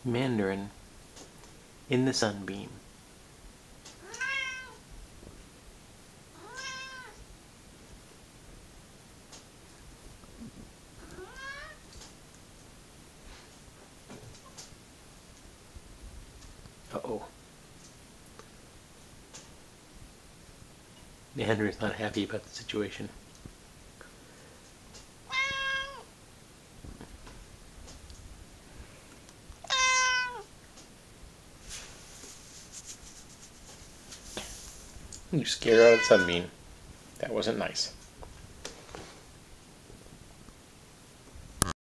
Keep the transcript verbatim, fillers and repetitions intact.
Mandarin in the sunbeam. Uh-oh. Mandarin's not happy about the situation. You scared her out of the sunbeam. That wasn't nice.